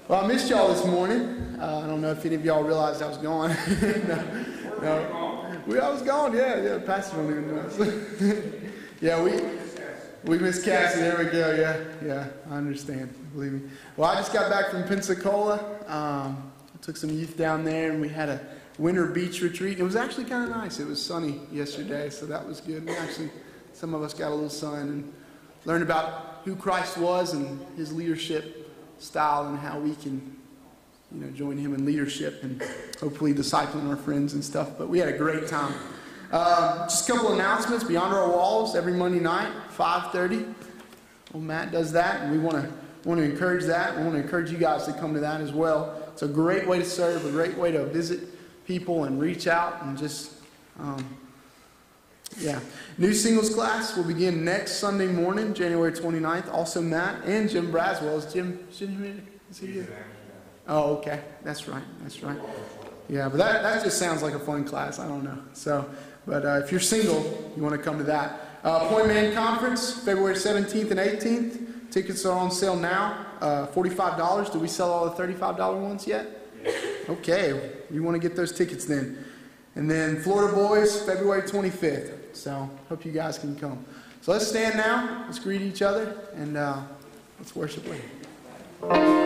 Well, I missed y'all this morning. I don't know if any of y'all realized I was gone. No. I was gone, yeah. Pastor don't even know us. Yeah, we missed Cassie. There we go, yeah. I understand, believe me. Well, I just got back from Pensacola. I took some youth down there, and we had a winter beach retreat. It was actually kind of nice. It was sunny yesterday, so that was good. Some of us got a little sun and learned about who Christ was and his leadership style and how we can, join him in leadership and hopefully discipling our friends and stuff. But we had a great time. Just a couple announcements. Beyond Our Walls every Monday night, 5:30. Well, Matt does that, and we want to encourage that. We want to encourage you guys to come to that as well. It's a great way to serve, a great way to visit people and reach out and just, New singles class will begin next Sunday morning, January 29th. Also Matt and Jim Braswell. Is he here? Oh, okay. That's right. Yeah, but that just sounds like a fun class. I don't know. So, but if you're single, you want to come to that. Point Man Conference, February 17th and 18th. Tickets are on sale now. $45. Do we sell all the $35 ones yet? Okay. You want to get those tickets then. And then Florida Boys, February 25th. So, hope you guys can come. So let's stand now. Let's greet each other. And let's worship later.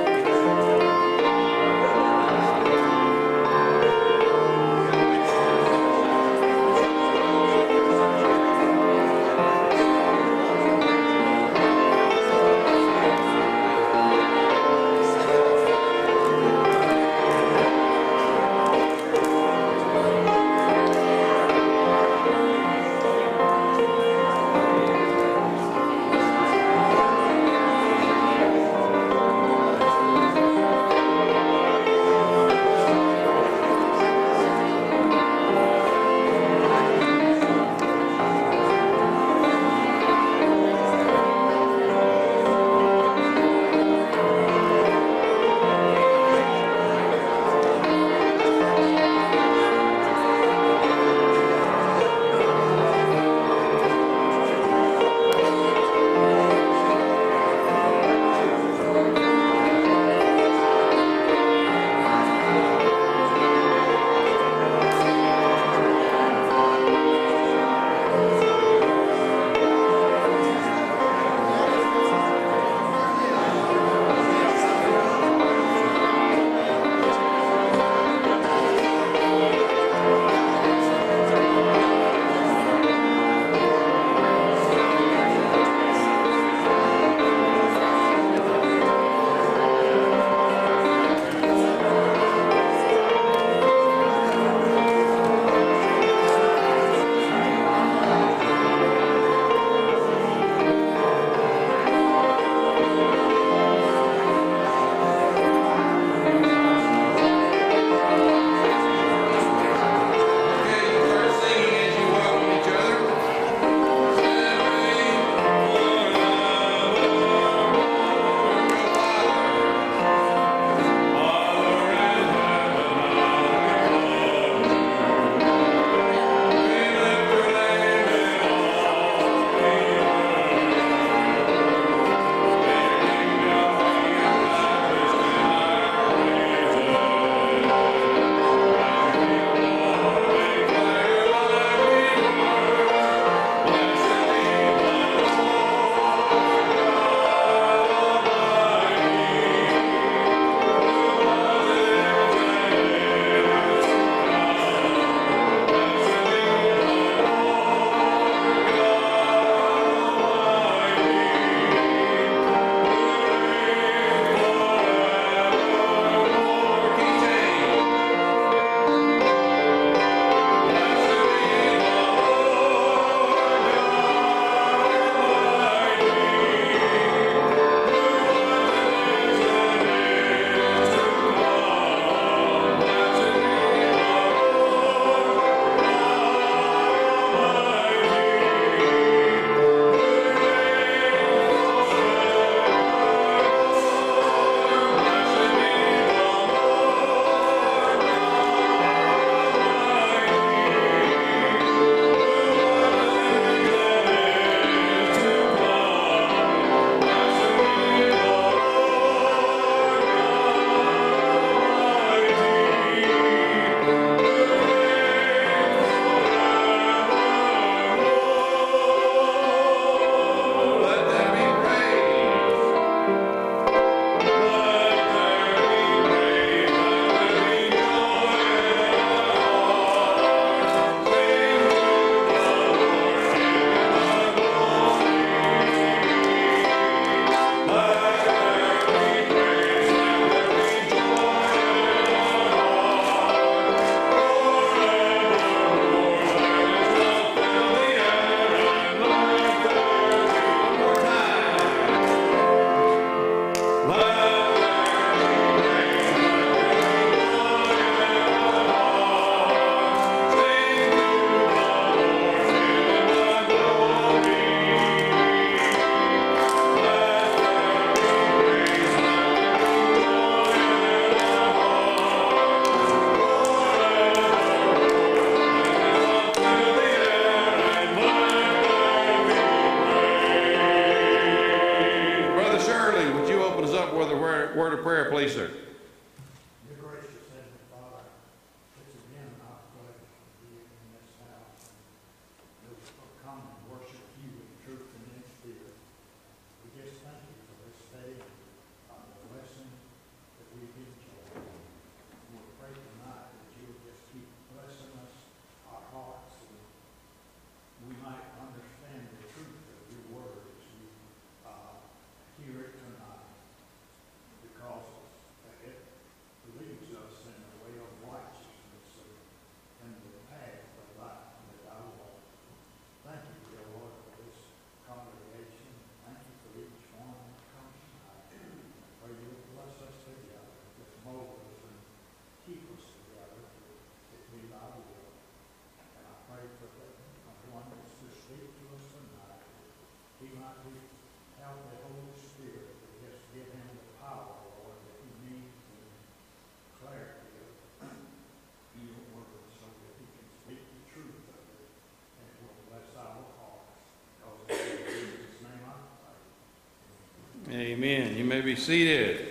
word of prayer, please, sir. Dear gracious Heavenly Father, it's again our pleasure to be in this house and to come and worship you in truth and in spirit. We just thank you for this day and the blessing that we've enjoyed. We pray tonight that you will just keep blessing us, our hearts, and we might understand the truth of your word as we hear it tonight, because it leads us in the way of righteousness and the path of life that I walk. Thank you, dear Lord, for this congregation. Thank you for each one that comes tonight. Pray you will bless us together, just mold us and keep us together, if we thy will. And I pray for the one that's to speak to us tonight, he might be help the Holy Spirit to just give him the power, Lord, that he needs and clarity of your word, so that he can speak the truth of it, and it will bless our hearts. Because in Jesus' name I pray. Amen. You may be seated.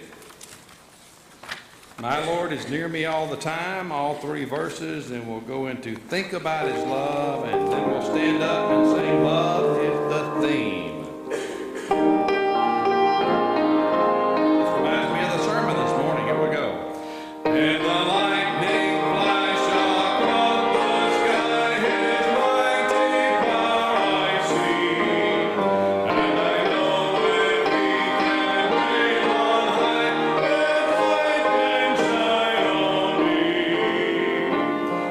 My Lord is near me all the time, all 3 verses, and we'll go into think about his love, and then we'll stand up and sing love is the theme.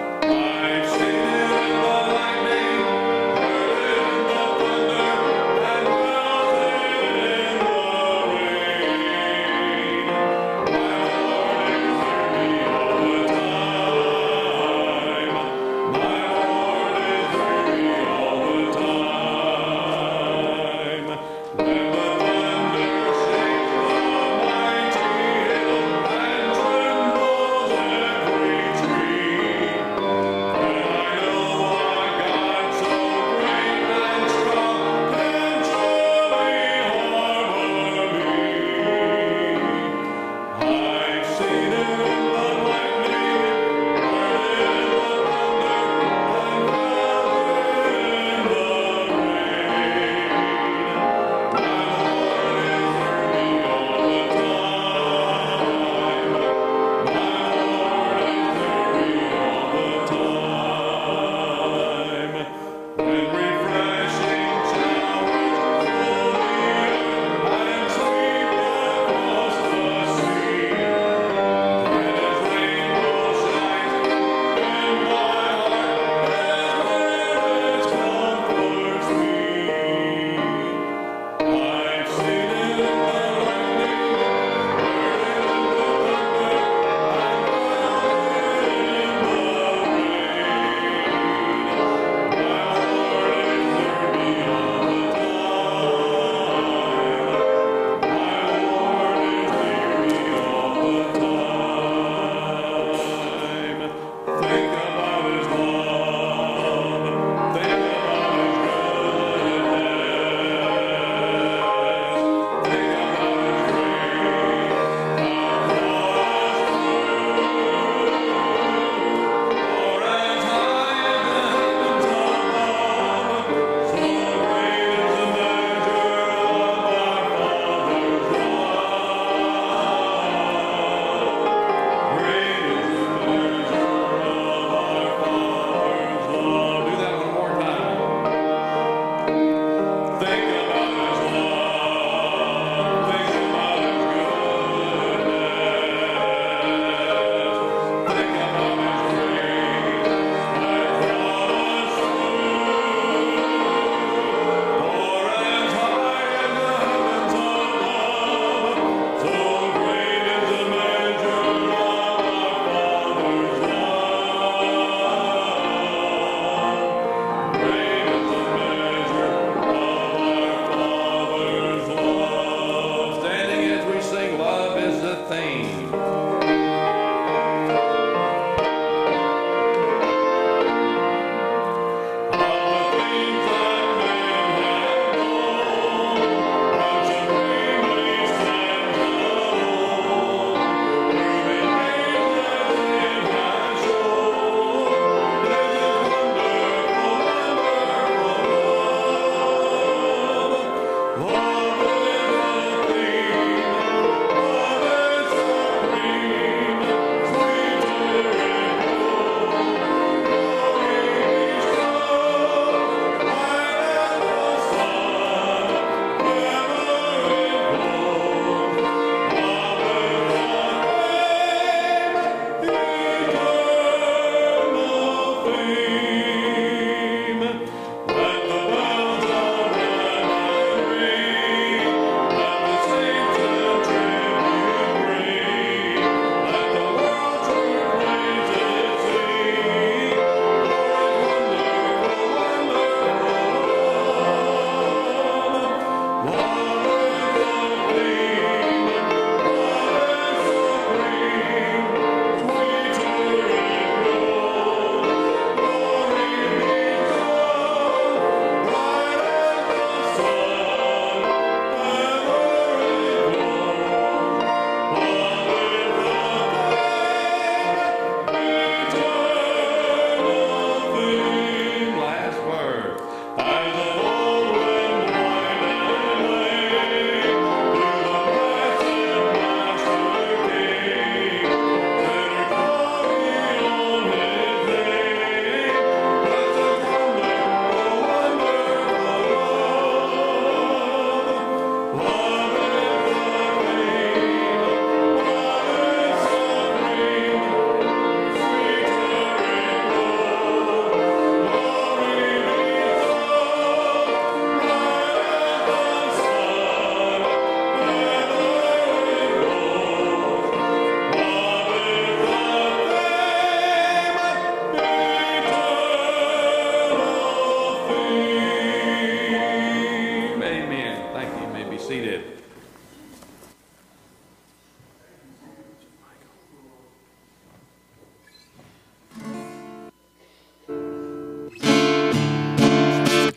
I've seen it in the lightning, heard it in the thunder.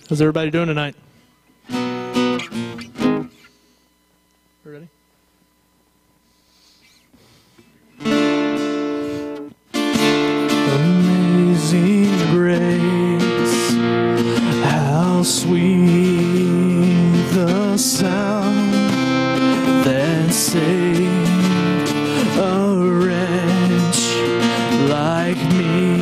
How's everybody doing tonight? Ready? Amazing grace, how sweet the sound that saved a wretch like me.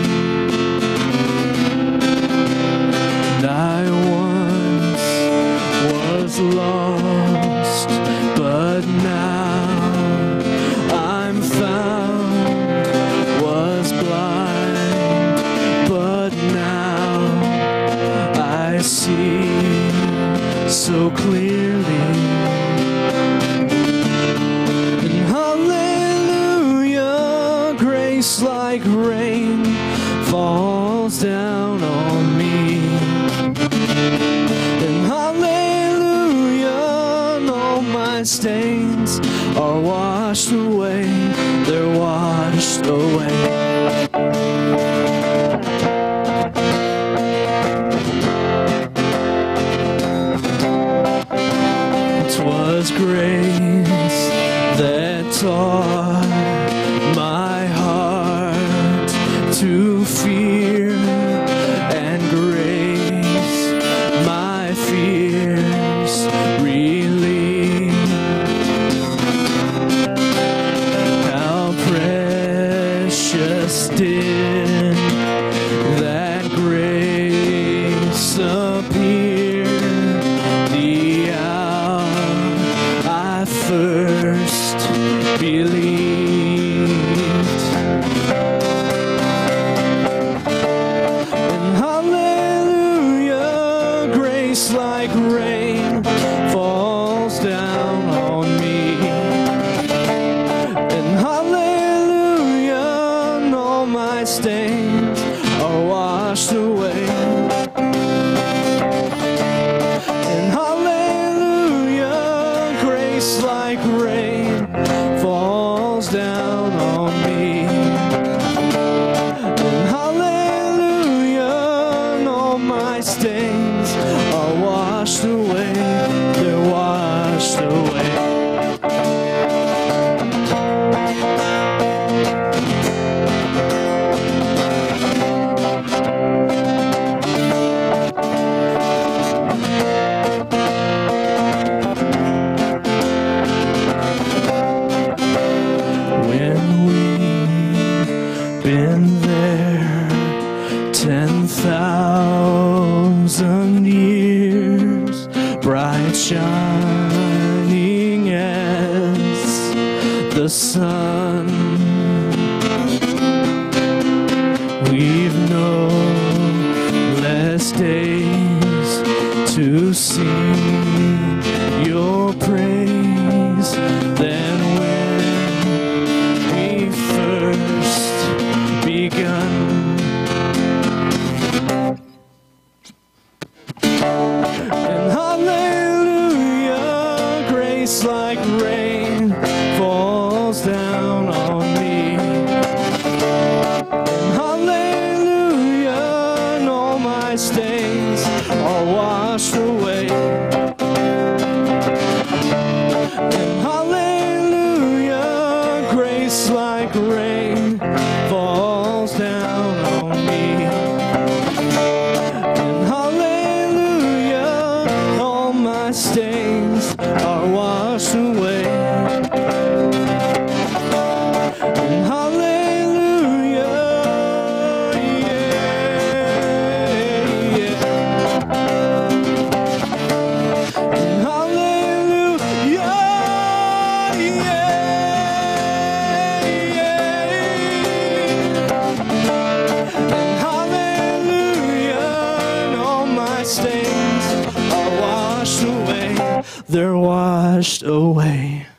And I once was lost, but now I'm found, was blind, but now I see so clearly. And hallelujah, grace like rain falls down on me. And hallelujah, and all my stains are washed away, they're washed away. 'Twas grace that taught my heart to fear, and grace my fears relieved. How precious did that grace appear the hour I first believed. And hallelujah, grace like rain falls down on me. And hallelujah, and all my stains are washed away. And hallelujah, grace like rain falls down on me. And hallelujah, and all my stains are washed away, they're washed away. When we've been there 10,000 years, bright shining as the sun, we've no less days to sing your praise than when we first begun. And hallelujah, grace like rain falls down on me. And hallelujah, and all my stains are washed away. And hallelujah, grace like rain falls down on me. And hallelujah, all my stains are washed away. And hallelujah, yeah, yeah. And hallelujah, yeah, yeah. And hallelujah, and all my stains are washed away, they're washed away.